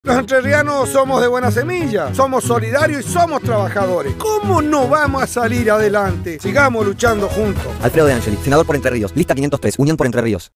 Los entrerrianos somos de buena semilla, somos solidarios y somos trabajadores. ¿Cómo no vamos a salir adelante? Sigamos luchando juntos. Alfredo De Angeli, senador por Entre Ríos, lista 503, Unión por Entre Ríos.